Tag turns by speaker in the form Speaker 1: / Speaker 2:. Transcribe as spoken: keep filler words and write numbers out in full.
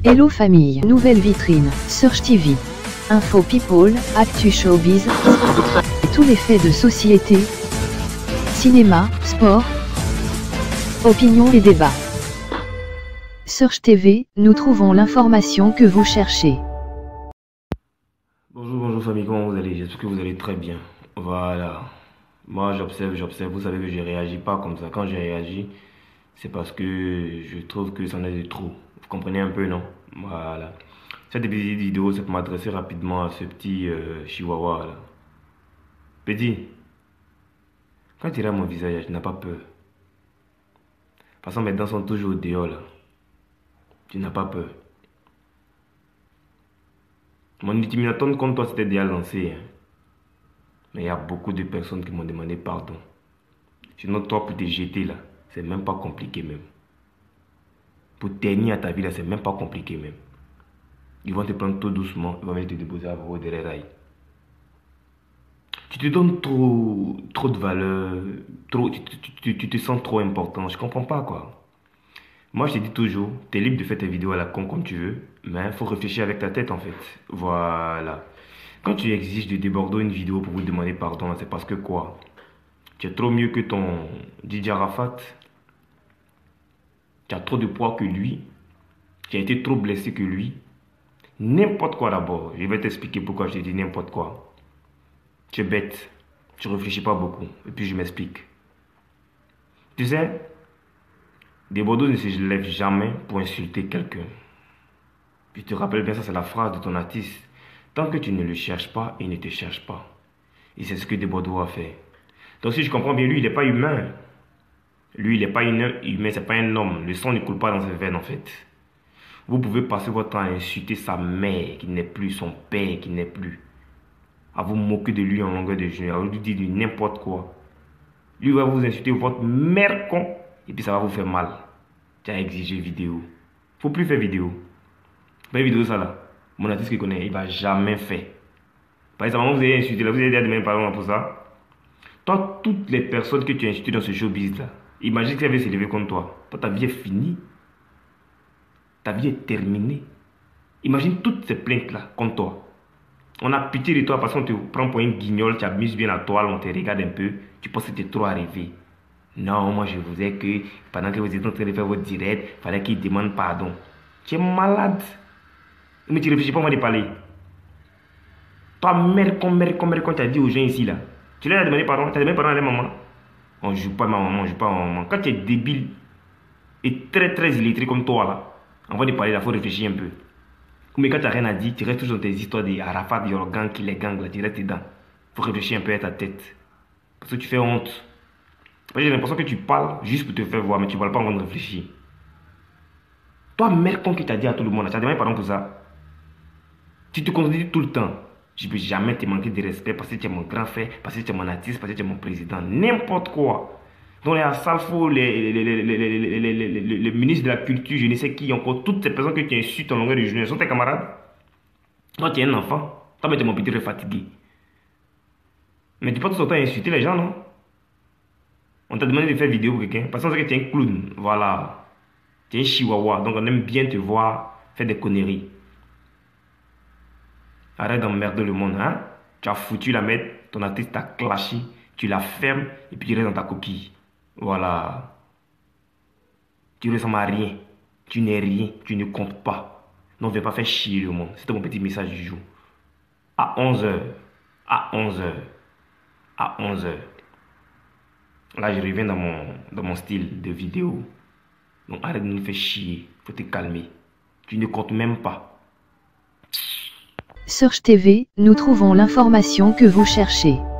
Speaker 1: Hello famille, nouvelle vitrine, Search T V. Info people, actu showbiz, et tous les faits de société, cinéma, sport, opinion et débat. Search T V, nous trouvons l'information que vous cherchez.
Speaker 2: Bonjour, bonjour famille, comment vous allez? J'espère que vous allez très bien. Voilà. Moi j'observe, j'observe, vous savez que je réagis pas comme ça. Quand je réagis, c'est parce que je trouve que ça en est de trop. Vous comprenez un peu, non? Voilà. Cette petite vidéo, c'est pour m'adresser rapidement à ce petit euh, chihuahua là. Petit, quand tu regardes mon visage, tu n'as pas peur. Parce que mes dents sont toujours au dehors là. Tu n'as pas peur. Mon ultimatum contre toi c'était déjà lancé. Hein. Mais il y a beaucoup de personnes qui m'ont demandé pardon. Sinon, toi, pour te jeter là, c'est même pas compliqué même. Pour tenir à ta vie là, c'est même pas compliqué même. Ils vont te prendre tout doucement, ils vont venir te déposer à vos derrière rails. Tu te donnes trop, trop de valeur, trop, tu, tu, tu, tu te sens trop important, je comprends pas quoi. Moi je te dis toujours, tu es libre de faire tes vidéos à la con comme tu veux, mais il faut réfléchir avec ta tête en fait. Voilà. Quand tu exiges de déborder une vidéo pour vous demander pardon, c'est parce que quoi? Tu es trop mieux que ton Didier Arafat. Tu as trop de poids que lui. Tu as été trop blessé que lui. N'importe quoi d'abord. Je vais t'expliquer pourquoi je te dis n'importe quoi. Tu es bête. Tu réfléchis pas beaucoup. Et puis je m'explique. Tu sais, des Bordeaux ne se lèvent jamais pour insulter quelqu'un. Puis tu te rappelles bien, ça c'est la phrase de ton artiste. Tant que tu ne le cherches pas, il ne te cherche pas. Et c'est ce que des Bordeaux a fait. Donc si je comprends bien, lui il n'est pas humain. Lui il n'est pas humain, c'est pas un homme. Le sang ne coule pas dans ses veines en fait. Vous pouvez passer votre temps à insulter sa mère qui n'est plus, son père qui n'est plus. À vous moquer de lui en longueur de journée, à lui dire n'importe quoi. Lui va vous insulter votre mère con et puis ça va vous faire mal. Tu as exigé vidéo. Faut plus faire vidéo. Pas une vidéo ça là. Mon artiste qui connaît, il va jamais faire. Par exemple, vous avez insulté là, vous avez demandé pardon pour ça. Toi, toutes les personnes que tu as insultées dans ce showbiz là, imagine qu'elles avaient s'élever contre toi. Toi, ta vie est finie. Ta vie est terminée. Imagine toutes ces plaintes-là contre toi. On a pitié de toi parce qu'on te prend pour un guignol, tu amuses bien la toile, on te regarde un peu, tu penses que tu es trop arrivé. Non, moi je vous ai que pendant que vous êtes en train de faire votre direct, il fallait qu'il demande pardon. Tu es malade. Mais tu réfléchis pas moi de parler. Toi, mère, comme mère, comme mère, quand tu as dit aux gens ici là, tu leur as demandé pardon, tu as demandé pardon à la maman. On ne joue pas à ma maman, on ne joue pas à ma maman. Quand tu es débile et très très illettré comme toi là, avant de parler, il faut réfléchir un peu. Mais quand tu n'as rien à dire, tu restes toujours dans tes histoires de Arafat, Yorgan, qui les gangs, là, tu restes dedans. Il faut réfléchir un peu à ta tête. Parce que tu fais honte. J'ai l'impression que tu parles juste pour te faire voir, mais tu ne parles pas avant de réfléchir. Toi, mère con qui t'a dit à tout le monde, tu as demandé pardon pour ça. Tu te contredis tout le temps. Je ne peux jamais te manquer de respect parce que tu es mon grand frère, parce que tu es mon artiste, parce que tu es mon président. N'importe quoi. Donc les Assalfo, les, les, les, les, les, les, les, les, les ministres de la culture, je ne sais qui, encore toutes ces personnes que tu insultes en longueur de journée, sont tes camarades. Toi, tu es un enfant. Toi, mais tu es mon petit fatigué. Mais tu peux tout le temps insulter les gens, non? On t'a demandé de faire vidéo pour quelqu'un. Parce qu'on sait que tu es un clown. Voilà. Tu es un chihuahua. Donc on aime bien te voir faire des conneries. Arrête d'emmerder le monde, hein? Tu as foutu la merde, ton artiste t'a clashé, tu la fermes et puis tu restes dans ta coquille. Voilà. Tu ne ressembles à rien. Tu n'es rien. Tu ne comptes pas. Non, ne vais pas faire chier le monde. C'était mon petit message du jour. À onze heures. À onze heures. À onze heures. Là, je reviens dans mon, dans mon style de vidéo. Donc, arrête de nous faire chier. Faut te calmer. Tu ne comptes même pas.
Speaker 1: Search T V, nous trouvons l'information que vous cherchez.